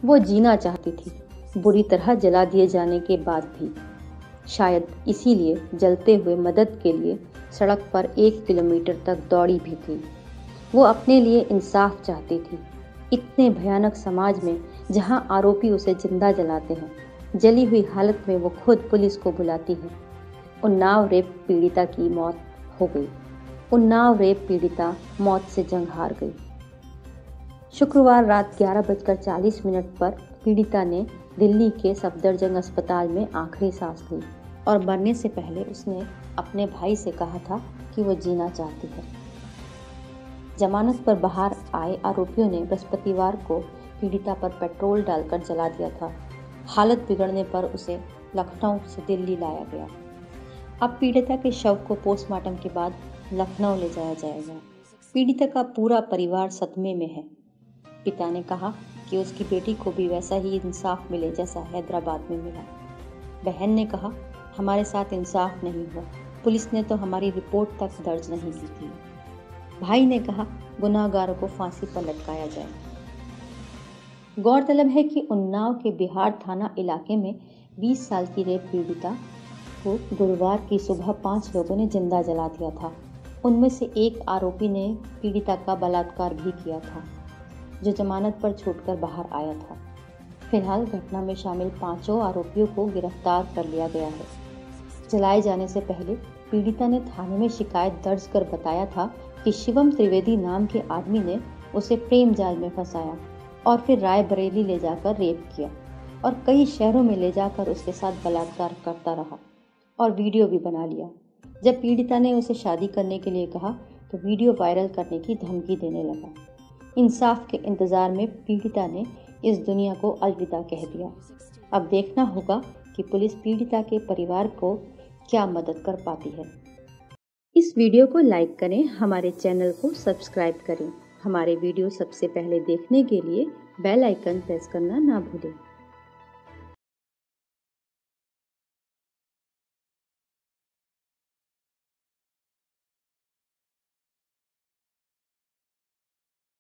वो जीना चाहती थी, बुरी तरह जला दिए जाने के बाद भी। शायद इसीलिए जलते हुए मदद के लिए सड़क पर 1 किलोमीटर तक दौड़ी भी थी। वो अपने लिए इंसाफ चाहती थी। इतने भयानक समाज में जहां आरोपी उसे जिंदा जलाते हैं, जली हुई हालत में वो खुद पुलिस को बुलाती है। उन्नाव रेप पीड़िता की मौत हो गई। उन्नाव रेप पीड़िता मौत से जंग हार गई। शुक्रवार रात 11:40 पर पीड़िता ने दिल्ली के सफदरजंग अस्पताल में आखिरी सांस ली और मरने से पहले उसने अपने भाई से कहा था कि वो जीना चाहती है। जमानत पर बाहर आए आरोपियों ने बृहस्पतिवार को पीड़िता पर पेट्रोल डालकर जला दिया था। हालत बिगड़ने पर उसे लखनऊ से दिल्ली लाया गया। अब पीड़िता के शव को पोस्टमार्टम के बाद लखनऊ ले जाया जाएगा। पीड़िता का पूरा परिवार सदमे में है। पिता ने कहा कि उसकी बेटी को भी वैसा ही इंसाफ मिले जैसा हैदराबाद में मिला। बहन ने कहा, हमारे साथ इंसाफ नहीं हुआ, पुलिस ने तो हमारी रिपोर्ट तक दर्ज नहीं की थी। भाई ने कहा, गुनाहगारों को फांसी पर लटकाया जाए। गौरतलब है कि उन्नाव के बिहार थाना इलाके में 20 साल की रेप पीड़िता को गुरुवार की सुबह 5 लोगों ने जिंदा जला दिया था। उनमें से एक आरोपी ने पीड़िता का बलात्कार भी किया था, जो जमानत पर छूटकर बाहर आया था। फिलहाल घटना में शामिल 5 आरोपियों को गिरफ्तार कर लिया गया है। जलाए जाने से पहले पीड़िता ने थाने में शिकायत दर्ज कर बताया था कि शिवम त्रिवेदी नाम के आदमी ने उसे प्रेम जाल में फंसाया और फिर रायबरेली ले जाकर रेप किया और कई शहरों में ले जाकर उसके साथ बलात्कार करता रहा और वीडियो भी बना लिया। जब पीड़िता ने उसे शादी करने के लिए कहा तो वीडियो वायरल करने की धमकी देने लगा। इंसाफ के इंतजार में पीड़िता ने इस दुनिया को अलविदा कह दिया। अब देखना होगा कि पुलिस पीड़िता के परिवार को क्या मदद कर पाती है। इस वीडियो को लाइक करें, हमारे चैनल को सब्सक्राइब करें। हमारे वीडियो सबसे पहले देखने के लिए बेल आइकन प्रेस करना ना भूलें।